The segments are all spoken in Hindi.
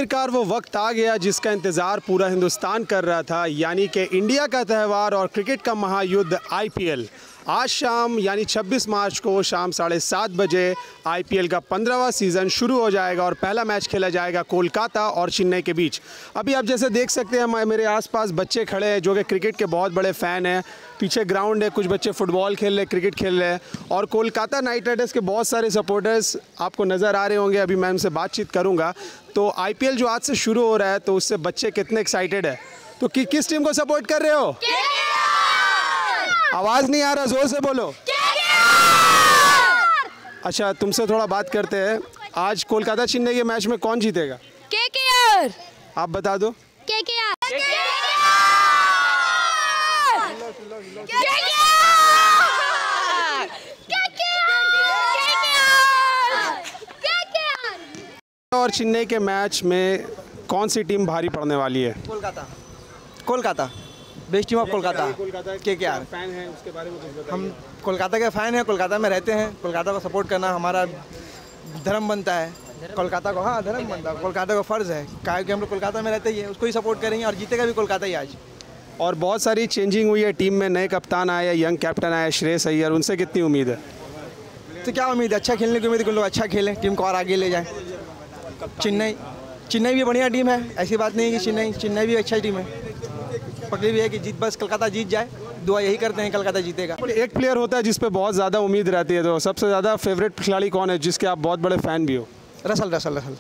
आखिरकार वो वक्त आ गया जिसका इंतज़ार पूरा हिंदुस्तान कर रहा था, यानी कि इंडिया का त्यौहार और क्रिकेट का महायुद्ध आईपीएल। आज शाम यानी 26 मार्च को शाम 7:30 बजे आईपीएल का 15वां सीज़न शुरू हो जाएगा और पहला मैच खेला जाएगा कोलकाता और चेन्नई के बीच। अभी आप जैसे देख सकते हैं मेरे आसपास बच्चे खड़े हैं जो कि क्रिकेट के बहुत बड़े फ़ैन हैं। पीछे ग्राउंड है, कुछ बच्चे फुटबॉल खेल रहे हैं, क्रिकेट खेल रहे हैं और कोलकाता नाइट राइडर्स के बहुत सारे सपोर्टर्स आपको नज़र आ रहे होंगे। अभी मैं उनसे बातचीत करूँगा। तो आईपीएल जो आज से शुरू हो रहा है तो उससे बच्चे कितने एक्साइटेड है, तो किस टीम को सपोर्ट कर रहे हो? आवाज़ नहीं आ रहा, जोर से बोलो। अच्छा, तुमसे थोड़ा बात करते हैं। आज कोलकाता चेन्नई के मैच में कौन जीतेगा? केकेआर। आप बता दो। केकेआर। और चेन्नई के मैच में कौन सी टीम भारी पड़ने वाली है? Kolkata best team of Kolkata KKR. Fan है, उसके बारे में कुछ बताइए। हम कोलकाता के फ़ैन हैं, कोलकाता में रहते हैं। कोलकाता को सपोर्ट करना हमारा धर्म बनता है। कोलकाता को धर्म बनता है, कोलकाता का फ़र्ज़ है क्योंकि हम लोग कोलकाता में रहते ही है, उसको ही सपोर्ट करेंगे और जीतेगा भी कोलकाता ही आज। और बहुत सारी चेंजिंग हुई है टीम में, नए कप्तान आए, यंग कैप्टन आए श्रेयस अय्यर, उनसे कितनी उम्मीद है? तो क्या उम्मीद है? अच्छा खेलने की उम्मीद है कि लोग अच्छा खेलें, टीम को और आगे ले जाएँ। चेन्नई भी बढ़िया टीम है, ऐसी बात नहीं है कि चेन्नई भी अच्छा टीम है। पकड़ी भी है कि बस कोलकाता जीत जाए, दुआ यही करते हैं कोलकाता जीतेगा। एक प्लेयर होता है जिस पे बहुत ज़्यादा उम्मीद रहती है, तो सबसे ज़्यादा फेवरेट खिलाड़ी कौन है जिसके आप बहुत बड़े फ़ैन भी हो? रसल।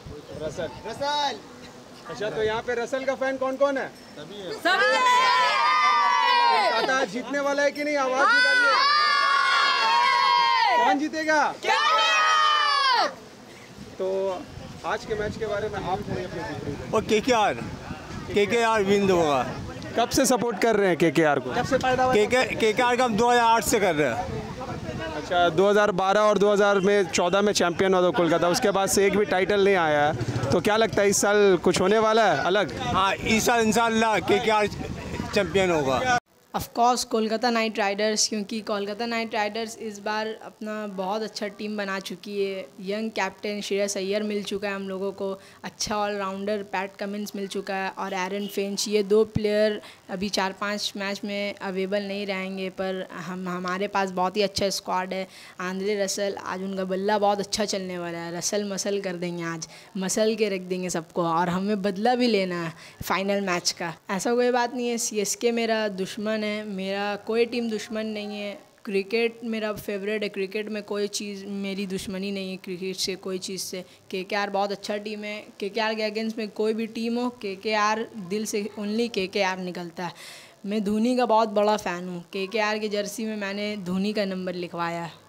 अच्छा, तो यहाँ पे रसल का फ़ैन कौन कौन है? सभी कोलकाता जीतने वाला है कि नहीं? आवाज़ निकालिए। कौन जीतेगा? तो आज के मैच के बारे में आप थोड़ी अपनी और केकेआर विन होगा। कब से सपोर्ट कर रहे हैं केकेआर को? जब से पैदा हुआ केकेआर का हम 2008 से कर रहे हैं। अच्छा, 2012 और 2014 में चैंपियन हुआ था कोलकाता, उसके बाद से एक भी टाइटल नहीं आया है। तो क्या लगता है इस साल कुछ होने वाला है अलग? हाँ, इस साल इंशाल्लाह केकेआर चैंपियन होगा। Of course Kolkata Knight Riders, क्योंकि कोलकाता नाइट राइडर्स इस बार अपना बहुत अच्छा टीम बना चुकी है। यंग कैप्टन श्रेयस अय्यर मिल चुका है हम लोगों को, अच्छा ऑलराउंडर पैट कमिंस मिल चुका है और एरन फिंच। ये दो प्लेयर अभी 4-5 मैच में अवेलेबल नहीं रहेंगे, पर हमारे पास बहुत ही अच्छा स्क्वाड है। आंद्रे रसल, आज उनका बल्ला बहुत अच्छा चलने वाला है। रसल मसल कर देंगे, आज मसल के रख देंगे सबको और हमें बदला भी लेना है फाइनल मैच का। ऐसा कोई बात नहीं है, सीएसके मेरा दुश्मन है, मेरा कोई टीम दुश्मन नहीं है। क्रिकेट मेरा फेवरेट है, क्रिकेट में कोई चीज़ मेरी दुश्मनी नहीं है, क्रिकेट से कोई चीज़ से। केकेआर बहुत अच्छा टीम है, केकेआर के अगेंस्ट में कोई भी टीम हो, केकेआर दिल से ओनली केकेआर निकलता है। मैं धोनी का बहुत बड़ा फ़ैन हूँ, केकेआर की जर्सी में मैंने धोनी का नंबर लिखवाया है।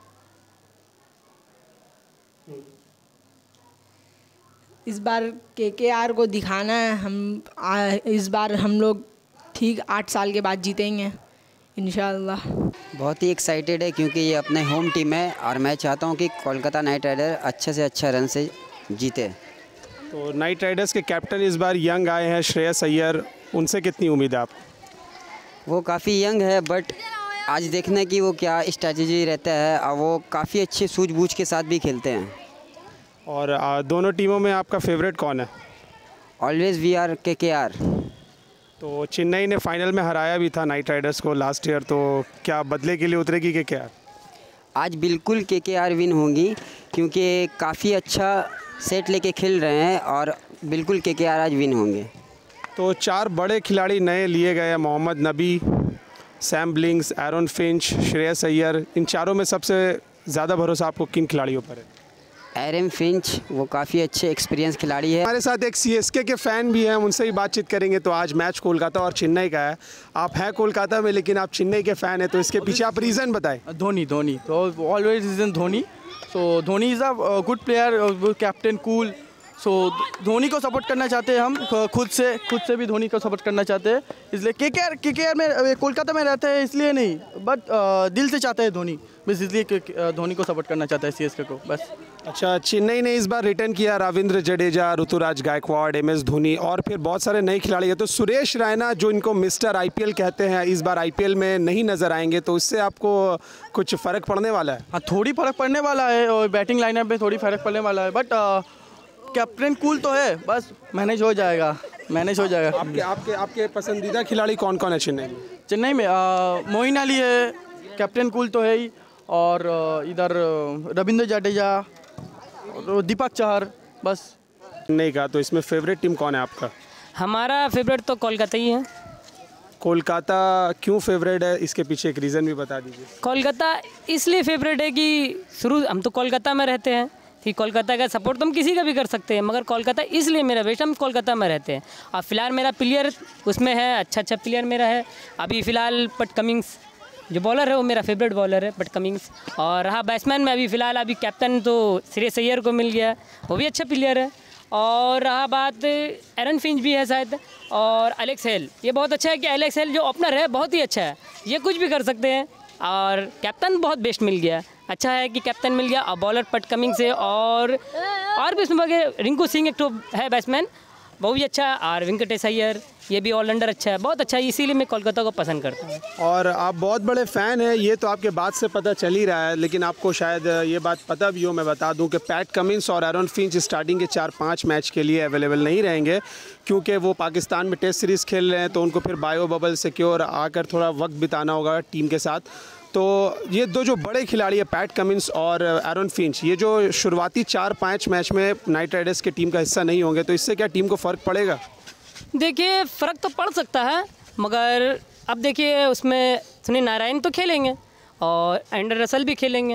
इस बार केकेआर को दिखाना है, इस बार हम लोग ठीक 8 साल के बाद जीतेंगे इंशाल्लाह। बहुत ही एक्साइटेड है क्योंकि ये अपने होम टीम है और मैं चाहता हूँ कि कोलकाता नाइट राइडर अच्छे से अच्छा रन से जीते। तो नाइट राइडर्स के कैप्टन इस बार यंग आए हैं श्रेयस अय्यर, उनसे कितनी उम्मीद है आप? वो काफ़ी यंग है, बट आज देखना कि वो क्या स्ट्रैटेजी रहता है और वो काफ़ी अच्छे सूझबूझ के साथ भी खेलते हैं। और दोनों टीमों में आपका फेवरेट कौन है? Always we are KKR. तो चेन्नई ने फाइनल में हराया भी था नाइट राइडर्स को लास्ट ईयर, तो क्या बदले के लिए उतरेगी केकेआर? आज बिल्कुल केकेआर विन होंगी क्योंकि काफ़ी अच्छा सेट लेके खेल रहे हैं और बिल्कुल केकेआर आज विन होंगे। तो 4 बड़े खिलाड़ी नए लिए गए हैं, Mohammad Nabi, Sam Billings, Aaron Finch, Shreyas Iyer. इन चारों में सबसे ज़्यादा भरोसा आपको किन खिलाड़ियों पर है? एरन फिंच, वो काफ़ी अच्छे एक्सपीरियंस खिलाड़ी है। हमारे साथ एक सीएसके के फ़ैन भी हैं, उनसे ही बातचीत करेंगे। तो आज मैच कोलकाता और चेन्नई का है, आप हैं कोलकाता में लेकिन आप चेन्नई के फ़ैन हैं, तो इसके पीछे आप रीज़न बताएं। धोनी तो always reason Dhoni. So Dhoni is a good player, captain, cool. So Dhoni को सपोर्ट करना चाहते हैं हम, खुद से भी धोनी को सपोर्ट करना चाहते हैं। इसलिए केकेआर में कोलकाता में रहते हैं इसलिए नहीं, बट दिल से चाहते हैं धोनी, बस इसलिए धोनी को सपोर्ट करना चाहता है सीएसके को, बस। अच्छा, चेन्नई ने इस बार रिटर्न किया रविंद्र जडेजा, ऋतुराज गायकवाड़, MS धोनी और फिर बहुत सारे नए खिलाड़ी हैं। तो सुरेश रैना जो इनको मिस्टर आईपीएल कहते हैं, इस बार आईपीएल में नहीं नज़र आएंगे, तो इससे आपको कुछ फ़र्क पड़ने वाला है? हाँ, थोड़ी फ़र्क पड़ने वाला है और बैटिंग लाइनअप में थोड़ी फ़र्क पड़ने वाला है, बट कैप्टन कूल तो है, बस मैनेज हो जाएगा, मैनेज हो जाएगा। आपके आपके आपके पसंदीदा खिलाड़ी कौन कौन है चेन्नई में? चेन्नई में मोइन अली है, कैप्टन कूल तो है ही, और इधर रविंद्र जडेजा और दीपक चहर, बस। चेन्नई का तो इसमें फेवरेट टीम कौन है आपका? हमारा फेवरेट तो कोलकाता ही है। कोलकाता क्यों फेवरेट है, इसके पीछे एक रीज़न भी बता दीजिए। कोलकाता इसलिए फेवरेट है कि हम तो कोलकाता में रहते हैं, कि कोलकाता का सपोर्ट तो हम किसी का भी कर सकते हैं, मगर कोलकाता इसलिए मेरा बेस्ट, हम कोलकाता में रहते हैं। और फिलहाल मेरा प्लेयर उसमें है, अच्छा प्लेयर मेरा है अभी फ़िलहाल पट कमिंग्स जो बॉलर है वो मेरा फेवरेट बॉलर है, पट कमिंग्स। और रहा बैट्समैन में अभी कैप्टन तो श्रेयस अय्यर को मिल गया, वो भी अच्छा प्लेयर है। और रहा बात एरन फिंच भी है शायद, और एलेक्स हेल, ये बहुत अच्छा है कि एलेक्स हेल जो ओपनर है बहुत ही अच्छा है, ये कुछ भी कर सकते हैं। और कैप्टन बहुत बेस्ट मिल गया, अच्छा है कि कैप्टन मिल गया, और बॉलर पट कमिंग से, और भी इसमें रिंकू सिंह एक तो है बैट्समैन, वो भी अच्छा, और वेंकटेश अय्यर ये भी ऑलराउंडर अच्छा है, बहुत अच्छा है, इसीलिए मैं कोलकाता को पसंद करता हूँ। और आप बहुत बड़े फ़ैन हैं, ये तो आपके बात से पता चल ही रहा है, लेकिन आपको शायद ये बात पता भी हो, मैं बता दूं कि पैट कमिंस और एरन फिंच स्टार्टिंग के 4-5 मैच के लिए अवेलेबल नहीं रहेंगे, क्योंकि वो पाकिस्तान में टेस्ट सीरीज़ खेल रहे हैं, तो उनको फिर बायो बबल सिक्योर आकर थोड़ा वक्त बिताना होगा टीम के साथ। तो ये दो जो बड़े खिलाड़ी है पैट कमिंस और एरन फिंच, ये जो शुरुआती 4-5 मैच में नाइट राइडर्स की टीम का हिस्सा नहीं होंगे, तो इससे क्या टीम को फ़र्क पड़ेगा? देखिए फ़र्क तो पड़ सकता है, मगर अब देखिए उसमें सुनील नारायण तो खेलेंगे और एंडर रसल भी खेलेंगे,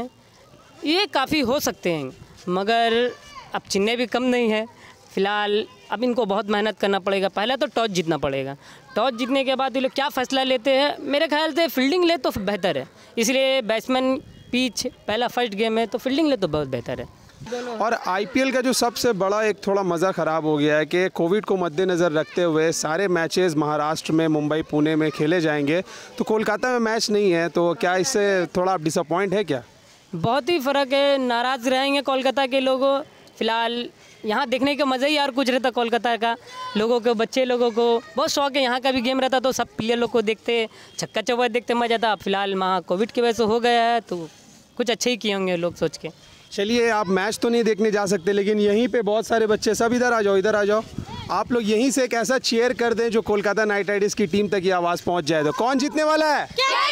ये काफ़ी हो सकते हैं, मगर अब चेन्नई भी कम नहीं है। फ़िलहाल अब इनको बहुत मेहनत करना पड़ेगा, पहले तो टॉस जीतना पड़ेगा, टॉस जीतने के बाद ये लोग क्या फ़ैसला लेते हैं, मेरे ख्याल से फील्डिंग ले तो बेहतर है, इसलिए बैट्समैन पिच पहला फर्स्ट गेम है तो फील्डिंग ले तो बहुत बेहतर है। और आईपीएल का जो सबसे बड़ा एक थोड़ा मज़ा ख़राब हो गया है कि कोविड को मद्देनज़र रखते हुए सारे मैचेस महाराष्ट्र में, मुंबई, पुणे में खेले जाएंगे, तो कोलकाता में मैच नहीं है, तो क्या इससे थोड़ा आप डिसअपॉइंट है क्या? बहुत ही फ़र्क है, नाराज़ रहेंगे कोलकाता के लोगों। फ़िलहाल यहाँ देखने का मज़ा ही यार कुछ रहता, कोलकाता का लोगों को, बच्चे लोगों को बहुत शौक है, यहाँ का भी गेम रहता तो सब प्लेयर लोग को देखते, छक्का चौका देखते मज़ा था। फिलहाल वहाँ कोविड की वजह से हो गया है, तो कुछ अच्छे ही किए होंगे लोग सोच के। चलिए, आप मैच तो नहीं देखने जा सकते, लेकिन यहीं पे बहुत सारे बच्चे, सब इधर आ जाओ, इधर आ जाओ, आप लोग यहीं से एक ऐसा चीयर कर दें जो कोलकाता नाइट राइडर्स की टीम तक ये आवाज़ पहुंच जाए। तो कौन जीतने वाला है?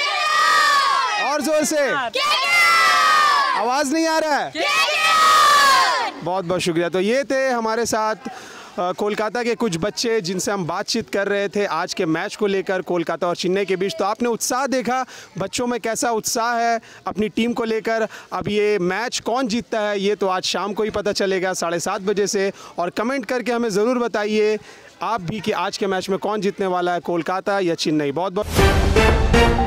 और जोर से, आवाज़ नहीं आ रहा है? बहुत बहुत शुक्रिया। तो ये थे हमारे साथ कोलकाता के कुछ बच्चे जिनसे हम बातचीत कर रहे थे आज के मैच को लेकर, कोलकाता और चेन्नई के बीच। तो आपने उत्साह देखा, बच्चों में कैसा उत्साह है अपनी टीम को लेकर। अब ये मैच कौन जीतता है ये तो आज शाम को ही पता चलेगा 7:30 बजे से, और कमेंट करके हमें ज़रूर बताइए आप भी कि आज के मैच में कौन जीतने वाला है, कोलकाता या चेन्नई। बहुत बहुत